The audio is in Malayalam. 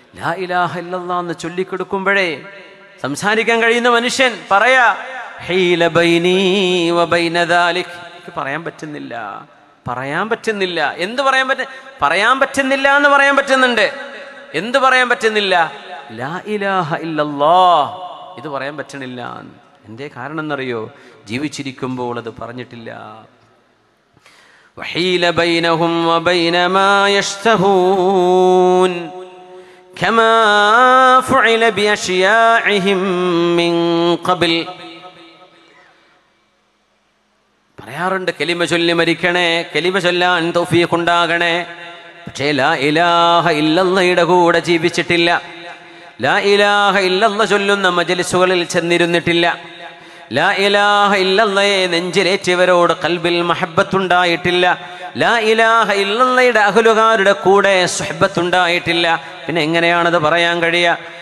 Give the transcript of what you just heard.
ലാ ഇലാഹ ഇല്ലല്ലാഹ് എന്ന് ചൊല്ലിക്കൊടുക്കുമ്പോഴേ സംസാരിക്കാൻ കഴിയുന്ന മനുഷ്യൻ പറയാ ഹീല ബൈനീ വബൈന ദാലിക്, എനിക്ക് പറയാൻ പറ്റുന്നില്ല. എന്ത് പറയാൻ പറ്റുന്നില്ല എന്ന് പറയാൻ പറ്റുന്നുണ്ട്. എന്ത് പറയാൻ പറ്റുന്നില്ല? ലാ ഇലാഹ ഇല്ലല്ലാഹ്, ഇത് പറയാൻ പറ്റണില്ല. എന്തേ കാരണം എന്നറിയോ? ജീവിച്ചിരിക്കുമ്പോൾ അത് പറഞ്ഞിട്ടില്ല. വഹീല ബൈനഹും വബൈന മാ യശ്തഹൂൻ കമാ ഫുഇല ബിഅശ്യാഇഹിം മിൻ ഖബൽ. പറയാറുണ്ട് കലിമ ചൊല്ലി മരിക്കണേ, കലിമ ചൊല്ലാൻ തൗഫീഖ് ഉണ്ടാകണേ. പക്ഷേ ലാ ഇലാഹ ഇല്ലല്ലാഹയുടെ കൂടെ ജീവിച്ചിട്ടില്ല. ലാ ഇലാഹ ഇല്ലല്ലാഹ് ചൊല്ലുന്ന മജ്ലിസുകളിൽ ചെന്നിരുന്നിട്ടില്ല. ലാ ഇലാഹ ഇല്ലല്ലാഹയെ നെഞ്ചിലേറ്റിയവരോട് ഖൽബിൽ മഹബ്ബത്തുണ്ടായിട്ടില്ല. ലാ ഇലാഹ ഇല്ലല്ലാഹയുടെ അഹ്ലുകാരുടെ കൂടെ സുഹ്ബത്തുണ്ടായിട്ടില്ല. പിന്നെ എങ്ങനെയാണത് പറയാൻ കഴിയുക?